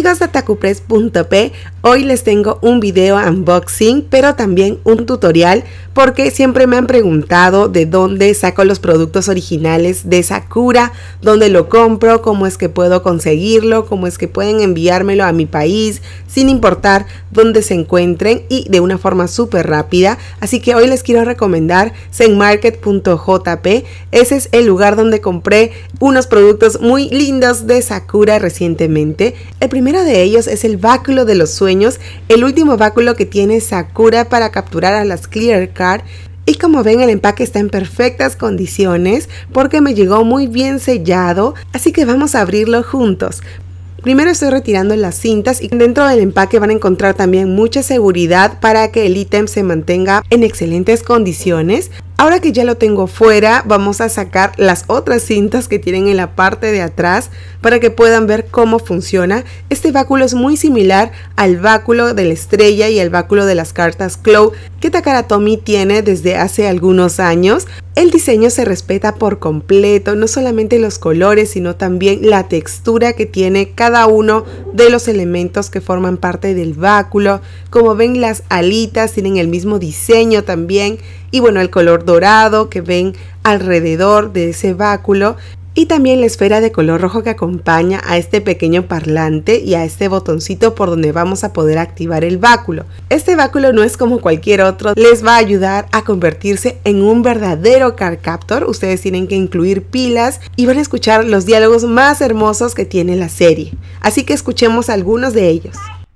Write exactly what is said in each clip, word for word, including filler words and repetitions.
Amigos de Takupress punto pe, hoy les tengo un video unboxing, pero también un tutorial, porque siempre me han preguntado de dónde saco los productos originales de Sakura, dónde lo compro, cómo es que puedo conseguirlo, cómo es que pueden enviármelo a mi país, sin importar dónde se encuentren y de una forma súper rápida. Así que hoy les quiero recomendar zen market punto jp. Ese es el lugar donde compré unos productos muy lindos de Sakura recientemente. El primero de ellos es el báculo de los sueños, el último báculo que tiene Sakura para capturar a las Clear Card. Y como ven, el empaque está en perfectas condiciones porque me llegó muy bien sellado, así que vamos a abrirlo juntos. Primero estoy retirando las cintas y dentro del empaque van a encontrar también mucha seguridad para que el ítem se mantenga en excelentes condiciones. Ahora que ya lo tengo fuera, vamos a sacar las otras cintas que tienen en la parte de atrás para que puedan ver cómo funciona. Este báculo es muy similar al báculo de la estrella y al báculo de las cartas Claw que Takara Tomy tiene desde hace algunos años. El diseño se respeta por completo, no solamente los colores, sino también la textura que tiene cada uno de los elementos que forman parte del báculo. Como ven, las alitas tienen el mismo diseño también. Y bueno, el color dorado que ven alrededor de ese báculo. Y también la esfera de color rojo que acompaña a este pequeño parlante y a este botoncito por donde vamos a poder activar el báculo. Este báculo no es como cualquier otro, les va a ayudar a convertirse en un verdadero card captor. Ustedes tienen que incluir pilas y van a escuchar los diálogos más hermosos que tiene la serie. Así que escuchemos algunos de ellos.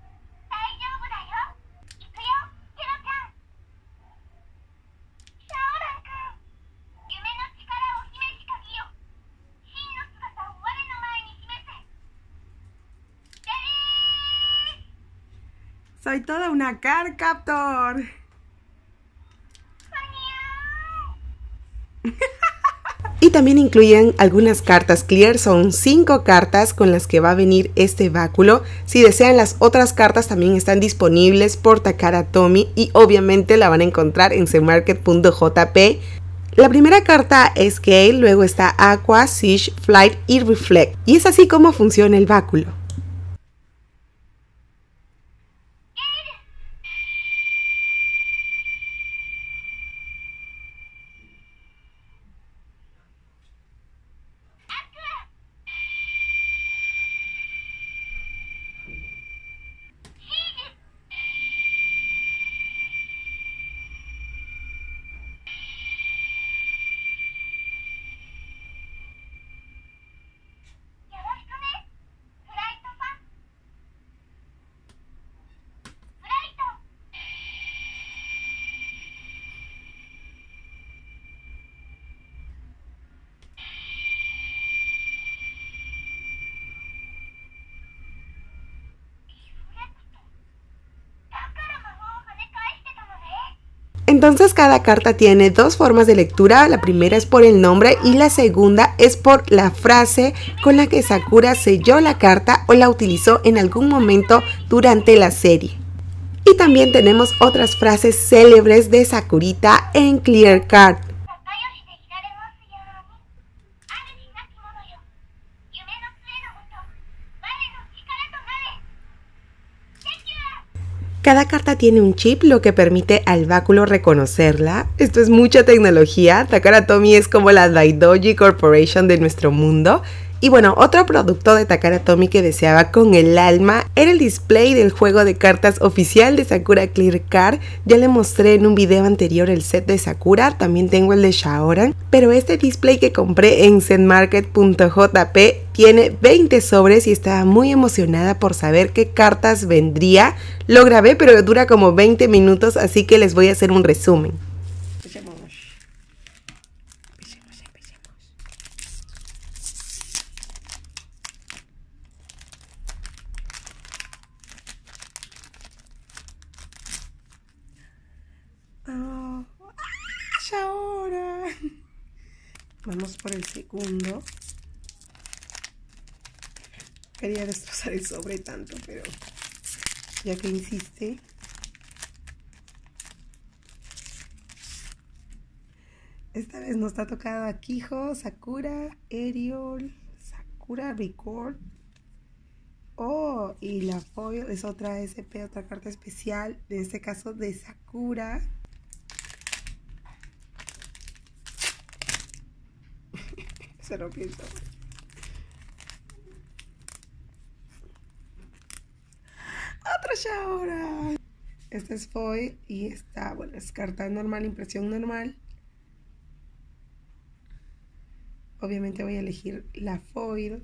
Soy toda una card captor. Y también incluyen algunas cartas clear, son cinco cartas con las que va a venir este báculo. Si desean las otras cartas también están disponibles por Takara Tomy y obviamente la van a encontrar en zen market punto jp. La primera carta es Gale, luego está Aqua, Siege, Flight y Reflect. Y es así como funciona el báculo. Entonces cada carta tiene dos formas de lectura, la primera es por el nombre y la segunda es por la frase con la que Sakura selló la carta o la utilizó en algún momento durante la serie. Y también tenemos otras frases célebres de Sakurita en Clear Card. Cada carta tiene un chip, lo que permite al báculo reconocerla. Esto es mucha tecnología. Takara Tomy es como la Daidoji Corporation de nuestro mundo. Y bueno, otro producto de Takara Tomy que deseaba con el alma era el display del juego de cartas oficial de Sakura Clear Card. Ya le mostré en un video anterior el set de Sakura, también tengo el de Shaoran. Pero este display que compré en zen market punto jp tiene veinte sobres y estaba muy emocionada por saber qué cartas vendría. Lo grabé, pero dura como veinte minutos, así que les voy a hacer un resumen. Empecemos. Empecemos, empecemos. Oh. ¡Ah, ahora! Vamos por el segundo. Quería destrozar el sobre tanto, pero ya que insiste. Esta vez nos está tocado a Kijo, Sakura, Ariel, Sakura Record Oh, y la foil es otra S P, otra carta especial, en este caso de Sakura. Se lo pienso. Otra Shaoran. Esta es foil y esta, bueno, es carta normal, impresión normal. Obviamente voy a elegir la foil.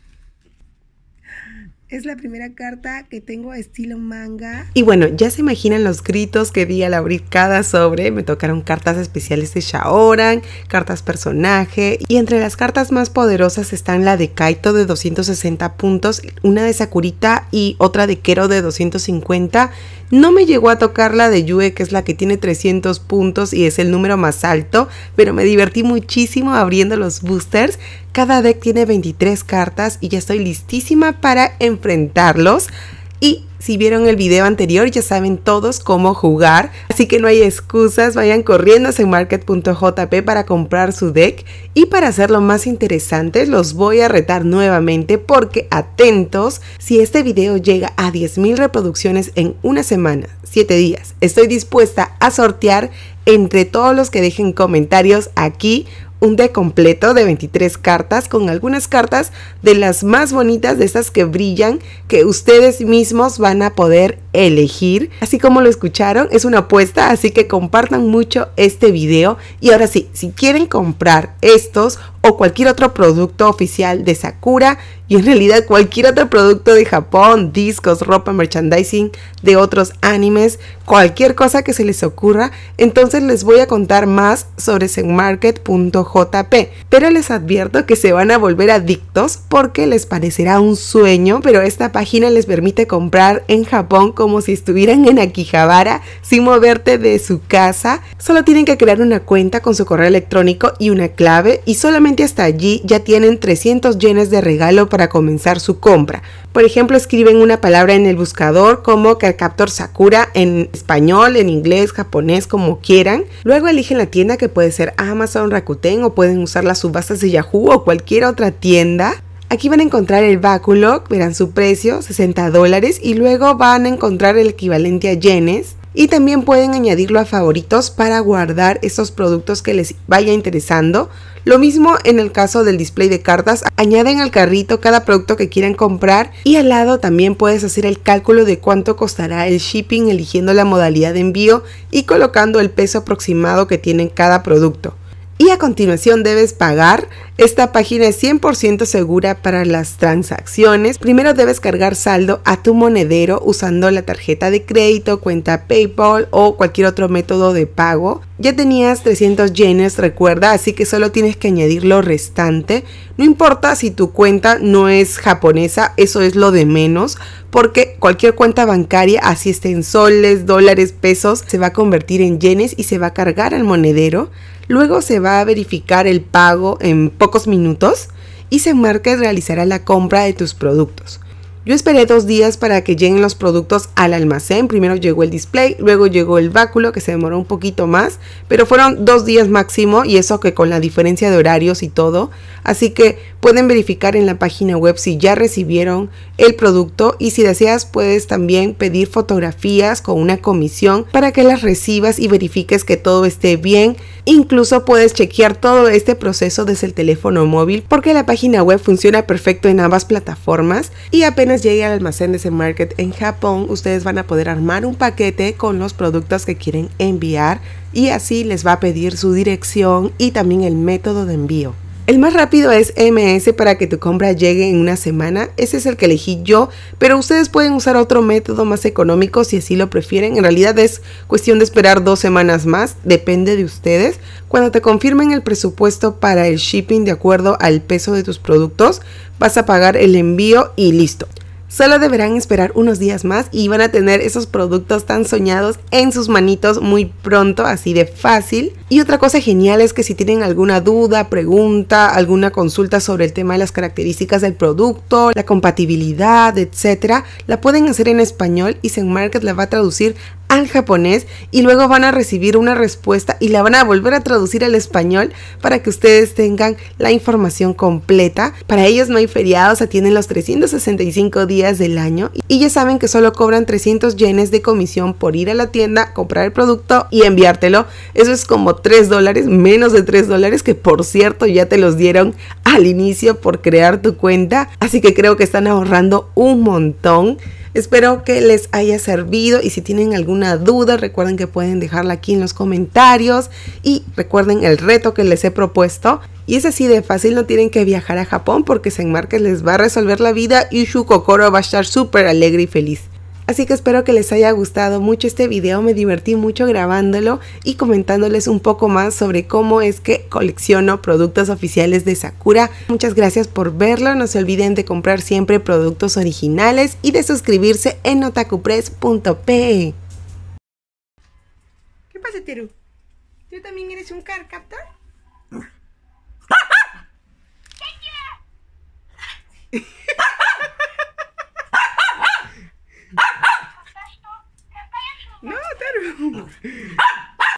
Es la primera carta que tengo estilo manga. Y bueno, ya se imaginan los gritos que di al abrir cada sobre. Me tocaron cartas especiales de Shaoran, cartas personaje. Y entre las cartas más poderosas están la de Kaito de doscientos sesenta puntos, una de Sakurita y otra de Kero de doscientos cincuenta. No me llegó a tocar la de Yue, que es la que tiene trescientos puntos y es el número más alto, pero me divertí muchísimo abriendo los boosters. Cada deck tiene veintitrés cartas y ya estoy listísima para enfrentarlos. Y si vieron el video anterior ya saben todos cómo jugar, así que no hay excusas, vayan corriendo a zenmarket punto j p para comprar su deck. Y para hacerlo más interesante los voy a retar nuevamente porque atentos, si este video llega a diez mil reproducciones en una semana, siete días, estoy dispuesta a sortear entre todos los que dejen comentarios aquí un deck completo de veintitrés cartas con algunas cartas de las más bonitas, de esas que brillan, que ustedes mismos van a poder elegir. Así como lo escucharon, es una apuesta, así que compartan mucho este video. Y ahora sí, si quieren comprar estos o cualquier otro producto oficial de Sakura y en realidad cualquier otro producto de Japón, discos, ropa, merchandising de otros animes, cualquier cosa que se les ocurra, entonces les voy a contar más sobre zenmarket punto j p, pero les advierto que se van a volver adictos porque les parecerá un sueño, pero esta página les permite comprar en Japón como si estuvieran en Akihabara sin moverte de su casa. Solo tienen que crear una cuenta con su correo electrónico y una clave y solamente hasta allí ya tienen trescientos yenes de regalo para comenzar su compra. Por ejemplo, escriben una palabra en el buscador como Cardcaptor Sakura en español, en inglés, japonés, como quieran. Luego eligen la tienda, que puede ser Amazon, Rakuten, o pueden usar las subastas de Yahoo o cualquier otra tienda. Aquí van a encontrar el backlog, verán su precio, sesenta dólares, y luego van a encontrar el equivalente a yenes. Y también pueden añadirlo a favoritos para guardar esos productos que les vaya interesando. Lo mismo en el caso del display de cartas, añaden al carrito cada producto que quieran comprar y al lado también puedes hacer el cálculo de cuánto costará el shipping eligiendo la modalidad de envío y colocando el peso aproximado que tiene cada producto. Y a continuación debes pagar. Esta página es cien por ciento segura para las transacciones. Primero debes cargar saldo a tu monedero usando la tarjeta de crédito, cuenta PayPal o cualquier otro método de pago. Ya tenías trescientos yenes, recuerda, así que solo tienes que añadir lo restante. No importa si tu cuenta no es japonesa, eso es lo de menos, porque cualquier cuenta bancaria, así esté en soles, dólares, pesos, se va a convertir en yenes y se va a cargar al monedero. Luego se va a verificar el pago en pocos minutos y Zenmarket realizará la compra de tus productos. Yo esperé dos días para que lleguen los productos al almacén. Primero llegó el display, luego llegó el báculo, que se demoró un poquito más, pero fueron dos días máximo, y eso que con la diferencia de horarios y todo. Así que pueden verificar en la página web si ya recibieron el producto, y si deseas puedes también pedir fotografías con una comisión para que las recibas y verifiques que todo esté bien. Incluso puedes chequear todo este proceso desde el teléfono móvil, porque la página web funciona perfecto en ambas plataformas. Y apenas llegue al almacén de Zenmarket en Japón, ustedes van a poder armar un paquete con los productos que quieren enviar, y así les va a pedir su dirección y también el método de envío. El más rápido es M S para que tu compra llegue en una semana. Ese es el que elegí yo, pero ustedes pueden usar otro método más económico si así lo prefieren. En realidad es cuestión de esperar dos semanas más, depende de ustedes. Cuando te confirmen el presupuesto para el shipping de acuerdo al peso de tus productos, vas a pagar el envío y listo. Solo deberán esperar unos días más y van a tener esos productos tan soñados en sus manitos muy pronto, así de fácil. Y otra cosa genial es que si tienen alguna duda, pregunta, alguna consulta sobre el tema de las características del producto, la compatibilidad, etcétera, la pueden hacer en español y Zenmarket la va a traducir al japonés y luego van a recibir una respuesta y la van a volver a traducir al español para que ustedes tengan la información completa. Para ellos no hay feriados, atienden los trescientos sesenta y cinco días del año y ya saben que solo cobran trescientos yenes de comisión por ir a la tienda, comprar el producto y enviártelo. Eso es como tres dólares, menos de tres dólares, que por cierto ya te los dieron al inicio por crear tu cuenta, así que creo que están ahorrando un montón. Espero que les haya servido y si tienen alguna duda recuerden que pueden dejarla aquí en los comentarios y recuerden el reto que les he propuesto y es así de fácil, no tienen que viajar a Japón porque Zen Market les va a resolver la vida y su kokoro va a estar súper alegre y feliz. Así que espero que les haya gustado mucho este video, me divertí mucho grabándolo y comentándoles un poco más sobre cómo es que colecciono productos oficiales de Sakura. Muchas gracias por verlo, no se olviden de comprar siempre productos originales y de suscribirse en otakupress punto pe. ¿Qué pasa, Teru? ¿Tú también eres un card captor?